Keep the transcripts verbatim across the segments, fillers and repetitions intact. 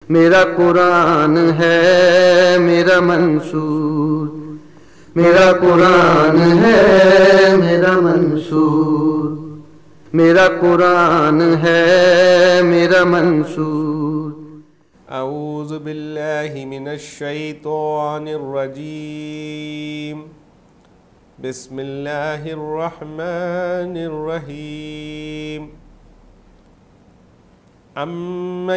میرا قرآن ہے میرا منصور، میرا قرآن ہے میرا منصور، میرا قرآن ہے میرا منصور۔ اعوذ باللہ من الشیطان الرجیم، بسم اللہ الرحمن الرحیم۔ عَمَّ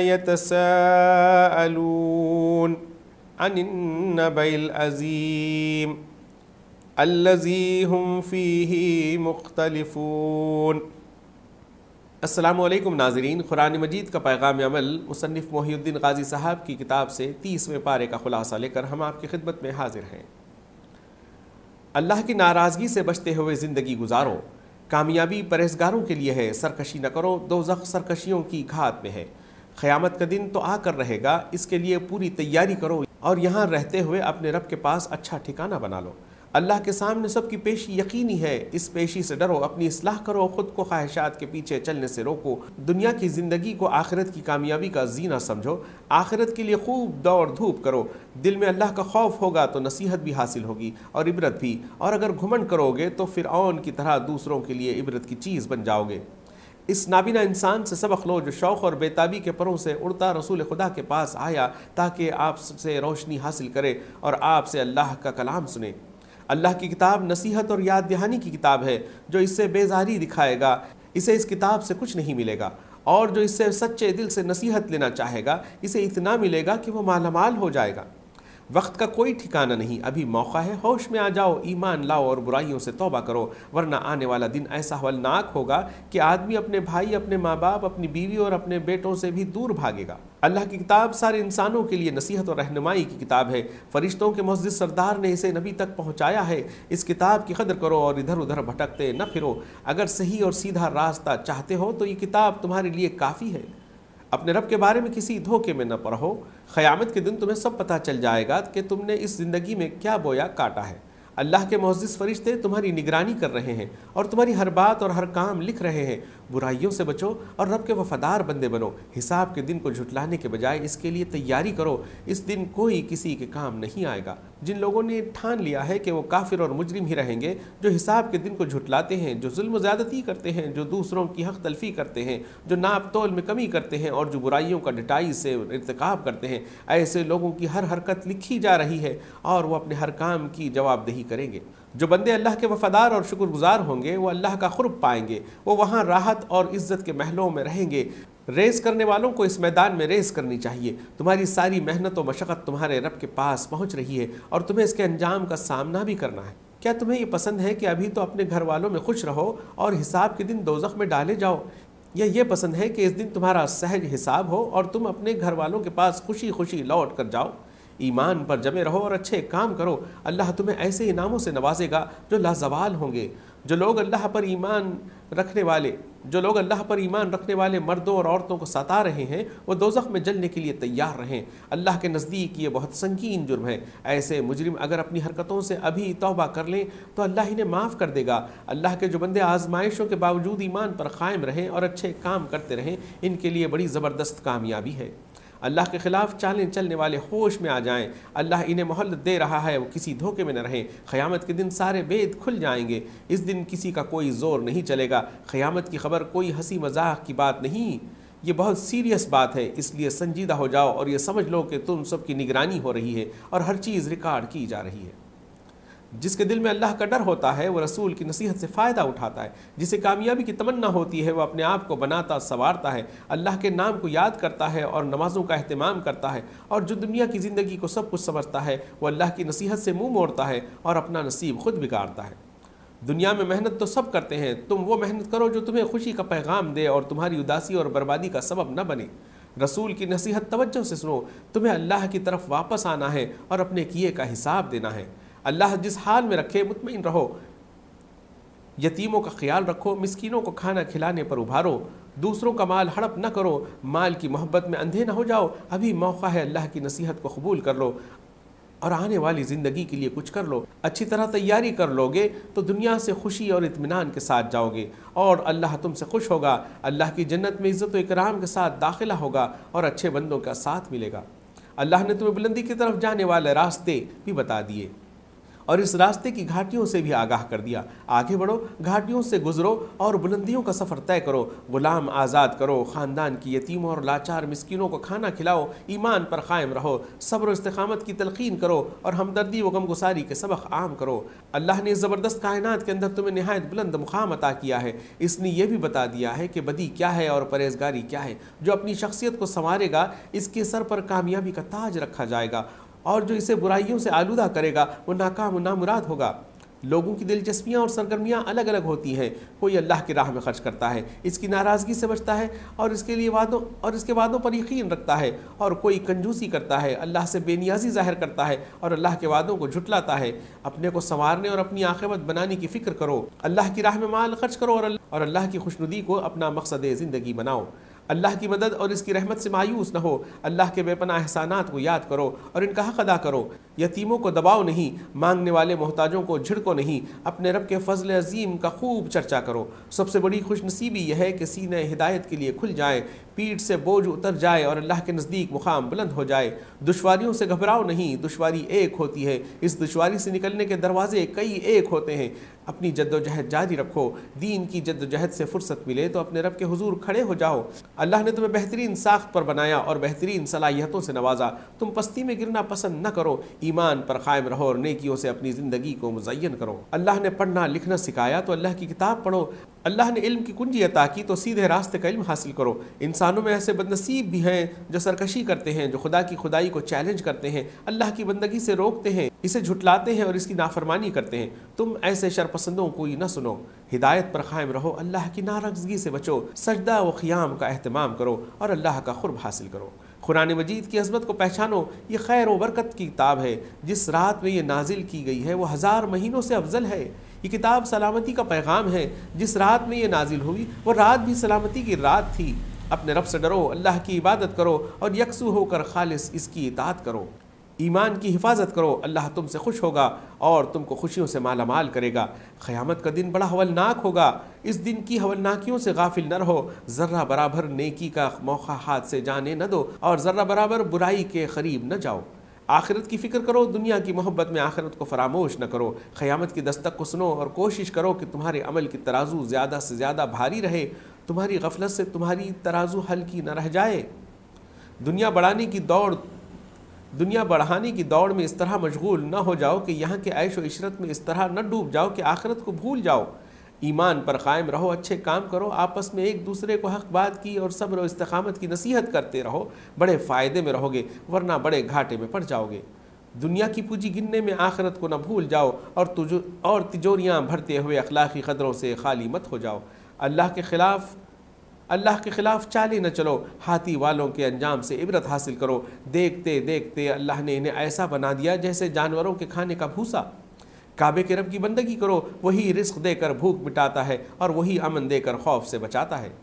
يَتَسَاءَلُونَ عَنِ النَّبَإِ الْعَظِيمِ الَّذِي هُمْ فِيهِ مُخْتَلِفُونَ۔ السلام علیکم ناظرین، قرآن مجید کا پیغام عمل مصنف محی الدین غازی صاحب کی کتاب سے تیسویں پارے کا خلاصہ لے کر ہم آپ کی خدمت میں حاضر ہیں۔ اللہ کی ناراضگی سے بچتے ہوئے زندگی گزارو، کامیابی پرہیزگاروں کے لیے ہے، سرکشی نہ کرو، دوزخ سرکشیوں کی گھات میں ہے۔ قیامت کا دن تو آ کر رہے گا، اس کے لیے پوری تیاری کرو اور یہاں رہتے ہوئے اپنے رب کے پاس اچھا ٹھکانہ بنا لو۔ اللہ کے سامنے سب کی پیشی یقینی ہے، اس پیشی سے ڈرو، اپنی اصلاح کرو، خود کو خواہشات کے پیچھے چلنے سے روکو، دنیا کی زندگی کو آخرت کی کامیابی کا زینہ سمجھو، آخرت کے لیے خوب دوڑ دھوپ کرو۔ دل میں اللہ کا خوف ہوگا تو نصیحت بھی حاصل ہوگی اور عبرت بھی، اور اگر گھمنڈ کرو گے تو فرعون کی طرح دوسروں کے لیے عبرت کی چیز بن جاؤ گے۔ اس نابینا انسان سے سبق لو جو شوق اور بیتابی کے پروں سے اڑتا رسول خدا کے پاس آیا تاکہ آپ سے روشنی حاصل کرے اور آپ سے اللہ کا کلام سنے۔ اللہ کی کتاب نصیحت اور یاد دہانی کی کتاب ہے، جو اس سے بیزاری دکھائے گا اسے اس کتاب سے کچھ نہیں ملے گا، اور جو اس سے سچے دل سے نصیحت لینا چاہے گا اسے اتنا ملے گا کہ وہ مالا مال ہو جائے گا۔ وقت کا کوئی ٹھکانہ نہیں، ابھی موقع ہے، ہوش میں آ جاؤ، ایمان لاؤ اور برائیوں سے توبہ کرو، ورنہ آنے والا دن ایسا ہولناک ہوگا کہ آدمی اپنے بھائی، اپنے ماں باپ، اپنی بیوی اور اپنے بیٹوں سے بھی دور بھاگے گا۔ اللہ کی کتاب سارے انسانوں کے لیے نصیحت اور رہنمائی کی کتاب ہے، فرشتوں کے معزز سردار نے اسے نبی تک پہنچایا ہے۔ اس کتاب کی قدر کرو اور ادھر ادھر بھٹکتے نہ پھرو، اگر صحیح اور سیدھا راستہ چاہتے ہو تو یہ کتاب تمہارے لیے کافی ہے۔ اپنے رب کے بارے میں کسی دھوکے میں نہ پڑھو، قیامت کے دن تمہیں سب پتہ چل جائے گا کہ تم نے اس زندگی میں کیا بویا کاٹا ہے۔ اللہ کے معزز فرشتے تمہاری نگرانی کر رہے ہیں اور تمہاری ہر بات اور ہر کام لکھ رہے ہیں۔ برائیوں سے بچو اور رب کے وفادار بندے بنو، حساب کے دن کو جھٹلانے کے بجائے اس کے لیے تیاری کرو، اس دن کوئی کسی کے کام نہیں آئے گا۔ جن لوگوں نے ٹھان لیا ہے کہ وہ کافر اور مجرم ہی رہیں گے، جو حساب کے دن کو جھٹلاتے ہیں، جو ظلم و زیادتی کرتے ہیں، جو دوسروں کی حق تلفی کرتے ہیں، جو ناپ تول میں کمی کرتے ہیں اور جو برائیوں کا ڈٹائی سے ارتکاب کرتے ہیں، ایسے لوگوں کی ہر حرکت لکھی جا رہی ہے اور وہ اپنے ہر کام کی جواب دہی کریں گے۔ جو بندے اللہ کے وفادار اور شکر گزار ہوں گے وہ اللہ کا قرب پائیں گے، وہ وہاں راحت اور عزت کے محلوں میں رہیں گے۔ ریس کرنے والوں کو اس میدان میں ریس کرنی چاہیے، تمہاری ساری محنت و مشقت تمہارے رب کے پاس پہنچ رہی ہے اور تمہیں اس کے انجام کا سامنا بھی کرنا ہے۔ کیا تمہیں یہ پسند ہے کہ ابھی تو اپنے گھر والوں میں خوش رہو اور حساب کے دن دوزخ میں ڈالے جاؤ، یا یہ پسند ہے کہ اس دن تمہارا سہج حساب ہو اور تم اپنے گھر والوں کے پاس خوشی خوشی لوٹ کر جاؤ؟ ایمان پر جمے رہو اور اچھے کام کرو، اللہ تمہیں ایسے انعاموں سے نوازے گا جو لازوال ہوں گے۔ جو لوگ اللہ پر ایمان رکھنے والے جو لوگ اللہ پر ایمان رکھنے والے مردوں اور عورتوں کو ستا رہے ہیں وہ دوزخ میں جلنے کے لیے تیار رہیں، اللہ کے نزدیک یہ بہت سنگین جرم ہے۔ ایسے مجرم اگر اپنی حرکتوں سے ابھی توبہ کر لیں تو اللہ انہیں معاف کر دے گا۔ اللہ کے جو بندے آزمائشوں کے باوجود ایمان پر قائم رہیں اور اچھے کام کرتے رہیں، ان کے لیے بڑی زبردست کامیابی ہے۔ اللہ کے خلاف چالیں چلنے والے ہوش میں آ جائیں، اللہ انہیں مہلت دے رہا ہے، وہ کسی دھوکے میں نہ رہیں۔ قیامت کے دن سارے بید کھل جائیں گے، اس دن کسی کا کوئی زور نہیں چلے گا۔ قیامت کی خبر کوئی ہنسی مذاق کی بات نہیں، یہ بہت سیریس بات ہے، اس لیے سنجیدہ ہو جاؤ اور یہ سمجھ لو کہ تم سب کی نگرانی ہو رہی ہے اور ہر چیز ریکارڈ کی جا رہی ہے۔ جس کے دل میں اللہ کا ڈر ہوتا ہے وہ رسول کی نصیحت سے فائدہ اٹھاتا ہے، جسے کامیابی کی تمنا ہوتی ہے وہ اپنے آپ کو بناتا سنوارتا ہے، اللہ کے نام کو یاد کرتا ہے اور نمازوں کا اہتمام کرتا ہے، اور جو دنیا کی زندگی کو سب کچھ سمجھتا ہے وہ اللہ کی نصیحت سے منہ موڑتا ہے اور اپنا نصیب خود بگاڑتا ہے۔ دنیا میں محنت تو سب کرتے ہیں، تم وہ محنت کرو جو تمہیں خوشی کا پیغام دے اور تمہاری اداسی اور بربادی کا سبب نہ بنے۔ رسول کی نصیحت توجہ سے سنو، تمہیں اللہ کی طرف واپس آنا ہے اور اپنے کیے کا حساب دینا ہے۔ اللہ جس حال میں رکھے مطمئن رہو، یتیموں کا خیال رکھو، مسکینوں کو کھانا کھلانے پر ابھارو، دوسروں کا مال ہڑپ نہ کرو، مال کی محبت میں اندھے نہ ہو جاؤ، ابھی موقع ہے، اللہ کی نصیحت کو قبول کر لو۔ اور آنے والی زندگی کے لیے کچھ کر لو. اچھی طرح تیاری کر لو گے تو دنیا سے خوشی اور اطمینان کے ساتھ جاؤ گے اور اللہ تم سے خوش ہوگا. اللہ کی جنت میں عزت و اکرام کے ساتھ داخلہ ہوگا اور اچھے بندوں کا ساتھ ملے گا. اللہ نے تمہیں بلندی کی طرف جانے والے راستے بھی بتا دیے اور اس راستے کی گھاٹیوں سے بھی آگاہ کر دیا. آگے بڑھو، گھاٹیوں سے گزرو اور بلندیوں کا سفر طے کرو. غلام آزاد کرو، خاندان کی یتیموں اور لاچار مسکینوں کو کھانا کھلاؤ، ایمان پر قائم رہو، صبر و استقامت کی تلقین کرو اور ہمدردی و غمگساری کے سبق عام کرو. اللہ نے اس زبردست کائنات کے اندر تمہیں نہایت بلند مقام عطا کیا ہے. اس نے یہ بھی بتا دیا ہے کہ بدی کیا ہے اور پرہیزگاری کیا ہے. جو اپنی شخصیت کو سنوارے گا اس کے سر پر کامیابی کا تاج رکھا جائے گا اور جو اسے برائیوں سے آلودہ کرے گا وہ ناکام و نامراد ہوگا. لوگوں کی دلچسپیاں اور سرگرمیاں الگ الگ ہوتی ہیں. کوئی اللہ کی راہ میں خرچ کرتا ہے، اس کی ناراضگی سے بچتا ہے اور اس کے لیے وعدوں اور اس کے وعدوں پر یقین رکھتا ہے، اور کوئی کنجوسی کرتا ہے، اللہ سے بے نیازی ظاہر کرتا ہے اور اللہ کے وعدوں کو جھٹلاتا ہے. اپنے کو سنوارنے اور اپنی عاقبت بنانے کی فکر کرو. اللہ کی راہ میں مال خرچ کرو اور اللہ کی خوشنودی کو اپنا مقصد زندگی بناؤ. اللہ کی مدد اور اس کی رحمت سے مایوس نہ ہو. اللہ کے بے پناہ احسانات کو یاد کرو اور ان کا حق ادا کرو. یتیموں کو دباؤ نہیں، مانگنے والے محتاجوں کو جھڑکو نہیں. اپنے رب کے فضل عظیم کا خوب چرچا کرو. سب سے بڑی خوش نصیبی یہ ہے کہ سینے ہدایت کے لیے کھل جائے، پیٹھ سے بوجھ اتر جائے اور اللہ کے نزدیک مقام بلند ہو جائے. دشواریوں سے گھبراؤ نہیں، دشواری ایک ہوتی ہے، اس دشواری سے نکلنے کے دروازے کئی ایک ہوتے ہیں. اپنی جد و جہد جاری رکھو. دین کی جد و جہد سے فرصت ملے تو اپنے رب کے حضور کھڑے ہو جاؤ. اللہ نے تمہیں بہترین ساخت پر بنایا اور بہترین صلاحیتوں سے نوازا. تم پستی میں گرنا پسند نہ کرو، ایمان پر قائم رہو اور نیکیوں سے اپنی زندگی کو مزین کرو. اللہ نے پڑھنا لکھنا سکھایا تو اللہ کی کتاب پڑھو. اللہ نے علم کی کنجی عطا کی تو سیدھے راستے کا علم حاصل کرو. انسانوں میں ایسے بدنصیب بھی ہیں جو سرکشی کرتے ہیں، جو خدا کی خدائی کو چیلنج کرتے ہیں، اللہ کی بندگی سے روکتے ہیں، اسے جھٹلاتے ہیں اور اس کی نافرمانی کرتے ہیں. تم ایسے شرپسندوں کو ہی نہ سنو. ہدایت پر قائم رہو، اللہ کی ناراضگی سے بچو، سجدہ و قیام کا اہتمام کرو اور اللہ کا قرب حاصل کرو. قرآن مجید کی عظمت کو پہچانو. یہ خیر و برکت کی کتاب ہے. جس رات میں یہ نازل کی گئی ہے وہ ہزار مہینوں سے افضل ہے. یہ کتاب سلامتی کا پیغام ہے. جس رات میں یہ نازل ہوئی وہ رات بھی سلامتی کی رات تھی. اپنے رب سے ڈرو، اللہ کی عبادت کرو اور یکسو ہو کر خالص اس کی اطاعت کرو. ایمان کی حفاظت کرو، اللہ تم سے خوش ہوگا اور تم کو خوشیوں سے مالا مال کرے گا. قیامت کا دن بڑا ہولناک ہوگا. اس دن کی ہولناکیوں سے غافل نہ رہو. ذرہ برابر نیکی کا موقع ہاتھ سے جانے نہ دو اور ذرہ برابر برائی کے قریب نہ جاؤ. آخرت کی فکر کرو، دنیا کی محبت میں آخرت کو فراموش نہ کرو. قیامت کی دستک کو سنو اور کوشش کرو کہ تمہارے عمل کی ترازو زیادہ سے زیادہ بھاری رہے. تمہاری غفلت سے تمہاری ترازو ہلکی نہ رہ جائے. دنیا بڑھانے کی دوڑ دنیا بڑھانے کی دوڑ میں اس طرح مشغول نہ ہو جاؤ کہ یہاں کے عیش و عشرت میں اس طرح نہ ڈوب جاؤ کہ آخرت کو بھول جاؤ. ایمان پر قائم رہو، اچھے کام کرو، آپس میں ایک دوسرے کو حق بات کی اور صبر و استقامت کی نصیحت کرتے رہو. بڑے فائدے میں رہو گے ورنہ بڑے گھاٹے میں پڑ جاؤ گے. دنیا کی پونجی گننے میں آخرت کو نہ بھول جاؤ اور تجو اور تجوریاں بھرتے ہوئے اخلاقی قدروں سے خالی مت ہو جاؤ. اللہ کے خلاف اللہ کے خلاف چالے نہ چلو. ہاتھی والوں کے انجام سے عبرت حاصل کرو. دیکھتے دیکھتے اللہ نے انہیں ایسا بنا دیا جیسے جانوروں کے کھانے کا بھوسا. کعبے کے رب کی بندگی کرو، وہی رزق دے کر بھوک مٹاتا ہے اور وہی امن دے کر خوف سے بچاتا ہے.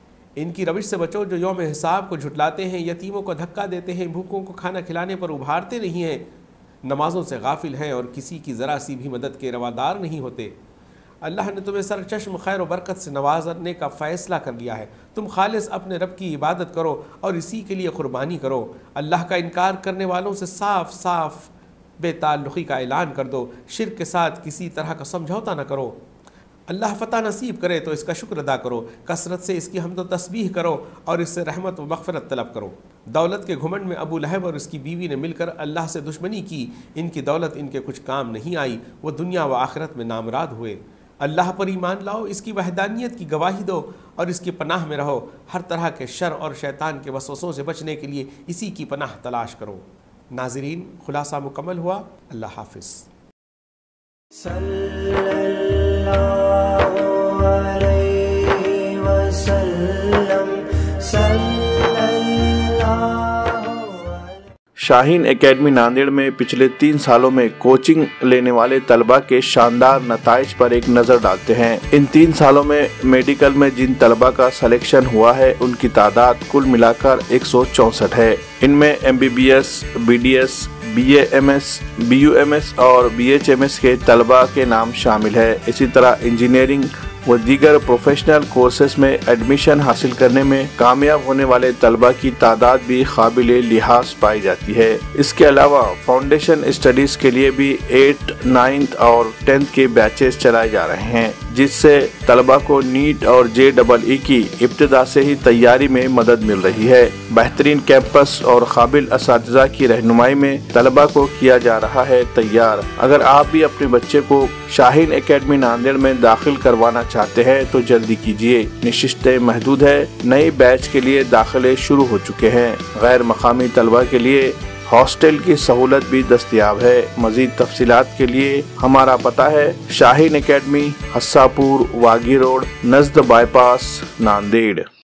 ان کی روش سے بچو جو یوم حساب کو جھٹلاتے ہیں، یتیموں کو دھکا دیتے ہیں، بھوکوں کو کھانا کھلانے پر ابھارتے نہیں ہیں، نمازوں سے غافل ہیں اور کسی کی ذرا سی بھی مدد کے روادار نہیں ہوتے. اللہ نے تمہیں سر چشم خیر و برکت سے نوازنے کا فیصلہ کر لیا ہے. تم خالص اپنے رب کی عبادت کرو اور اسی کے لیے قربانی کرو. اللہ کا انکار کرنے والوں سے صاف صاف بے تعلقی کا اعلان کر دو. شرک کے ساتھ کسی طرح کا سمجھوتا نہ کرو. اللہ فتح نصیب کرے تو اس کا شکر ادا کرو. کثرت سے اس کی حمد و تسبیح کرو اور اس سے رحمت و مغفرت طلب کرو. دولت کے گھمنڈ میں ابو لہب اور اس کی بیوی نے مل کر اللہ سے دشمنی کی. ان کی دولت ان کے کچھ کام نہیں آئی. وہ دنیا و آخرت میں نامراد ہوئے. اللہ پر ایمان لاؤ، اس کی وحدانیت کی گواہی دو اور اس کی پناہ میں رہو. ہر طرح کے شر اور شیطان کے وسوسوں سے بچنے کے لیے اسی کی پناہ تلاش کرو. ناظرین، خلاصہ مکمل ہوا. اللہ حافظ. صلی اللہ علیہ وسلم. شاہین اکیڈمی ناندیڑ میں پچھلے تین سالوں میں کوچنگ لینے والے طلبہ کے شاندار نتائج پر ایک نظر ڈالتے ہیں. ان تین سالوں میں میڈیکل میں جن طلبہ کا سلیکشن ہوا ہے ان کی تعداد کل ملا کر ایک سو چونسٹھ ہے. ان میں M B B S, B D S, B A M S, B U M S और बी एच एम एस के तलबा के नाम शामिल है। इसी तरह इंजीनियरिंग व दीगर प्रोफेशनल कोर्सेज में एडमिशन हासिल करने में कामयाब होने वाले तलबा की तादाद भी काबिले लिहाज पाई जाती है। इसके अलावा फाउंडेशन स्टडीज के लिए भी एट, नाइन्थ और टेंथ के बैचेस चलाए जा रहे हैं, जिससे तलबा को नीट और जे डबल ई की इब्तिदा से ही तैयारी में मदद मिल रही है। बेहतरीन कैंपस और काबिल असातिज़ा की रहनुमाई में तलबा को किया जा रहा है तैयार। अगर आप भी अपने बच्चे को शाहीन एकेडमी नांदेड़ में दाखिल करवाना चाहते हैं तो जल्दी कीजिए, निशिस्तें महदूद है। नए बैच के लिए दाखिले शुरू हो चुके हैं। गैर मकामी तलबा के लिए हॉस्टल की सहूलत भी दस्तयाब है। मजीद तफसीलात के लिए हमारा पता है शाहीन एकेडमी, हस्सापुर, वागी रोड, नज़द बाईपास, नांदेड़।